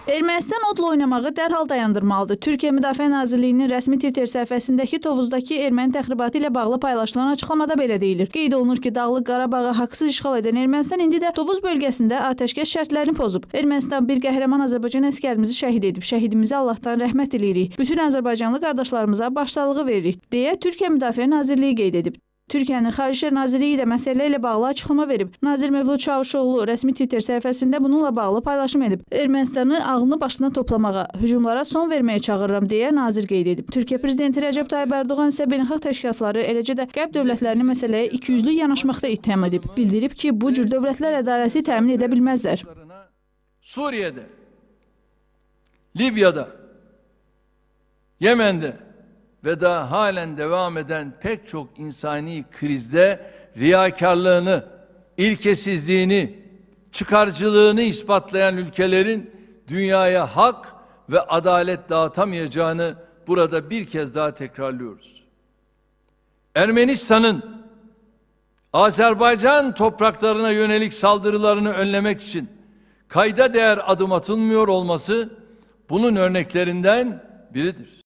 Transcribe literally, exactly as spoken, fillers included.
Ermənistan odla oynamağı dərhal dayandırmalıdır. Türkiyə Müdafiə Nazirliyinin rəsmi Twitter səhifəsindəki Tovuzdakı erməni təxribatı ilə bağlı paylaşılan açıqlamada belə deyilir. Qeyd olunur ki, Dağlıq Qarabağı haqsız işğal edən Ermənistan indi də Tovuz bölgəsində atəşkəs şərtlərini pozub. Ermənistan bir qəhrəman Azərbaycan əskərimizi şəhid edib. Şəhidimizi Allahdan rəhmət edirik. Bütün azərbaycanlı qardaşlarımıza başsağlığı veririk, deyə Türkiyə Müdafiə Nazirliyi qeyd edib. Türkiyənin Xarici İşlər Nazirliyi də məsələ ilə bağlı açıqlama verib. Nazir Mövlud Çavuşoğlu rəsmi Twitter səhifəsində bununla bağlı paylaşım edib. Ermənistanı ağlını başına toplamağa, hücumlara son verməyə çağırıram deyə nazir qeyd edib. Türkiyə prezidenti Rəcəb Tayyib Ərdoğan isə beynəlxalq təşkilatları, eləcə də qərb dövlətlərini məsələyə ikiyüzlü yanaşmaqda ittiham edib. Bildirib ki, bu cür dövlətlər ədaləti təmin edə bilməzlər. Suriye'de, Libya'da, Yemen'de ve daha halen devam eden pek çok insani krizde riyakarlığını, ilkesizliğini, çıkarcılığını ispatlayan ülkelerin dünyaya hak ve adalet dağıtamayacağını burada bir kez daha tekrarlıyoruz. Ermenistan'ın Azerbaycan topraklarına yönelik saldırılarını önlemek için kayda değer adım atılmıyor olması bunun örneklerinden biridir.